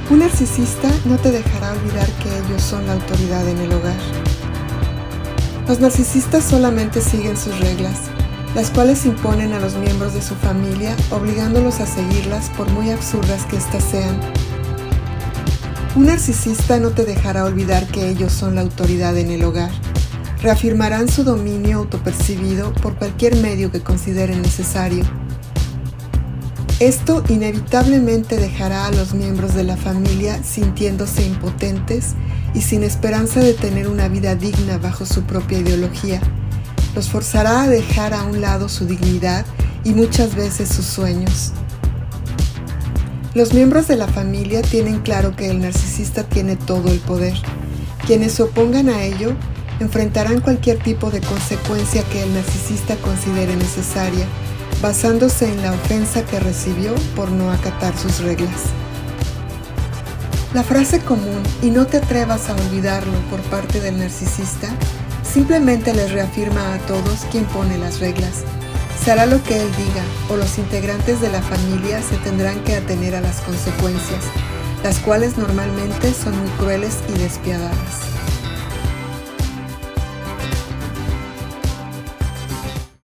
Un narcisista no te dejará olvidar que ellos son la autoridad en el hogar. Los narcisistas solamente siguen sus reglas, las cuales imponen a los miembros de su familia, obligándolos a seguirlas por muy absurdas que éstas sean. Un narcisista no te dejará olvidar que ellos son la autoridad en el hogar. Reafirmarán su dominio autopercibido por cualquier medio que consideren necesario. Esto inevitablemente dejará a los miembros de la familia sintiéndose impotentes y sin esperanza de tener una vida digna bajo su propia ideología. Los forzará a dejar a un lado su dignidad y muchas veces sus sueños. Los miembros de la familia tienen claro que el narcisista tiene todo el poder. Quienes se opongan a ello enfrentarán cualquier tipo de consecuencia que el narcisista considere necesaria, basándose en la ofensa que recibió por no acatar sus reglas. La frase común "y no te atrevas a olvidarlo" por parte del narcisista simplemente les reafirma a todos quién pone las reglas. Se hará lo que él diga, o los integrantes de la familia se tendrán que atener a las consecuencias, las cuales normalmente son muy crueles y despiadadas.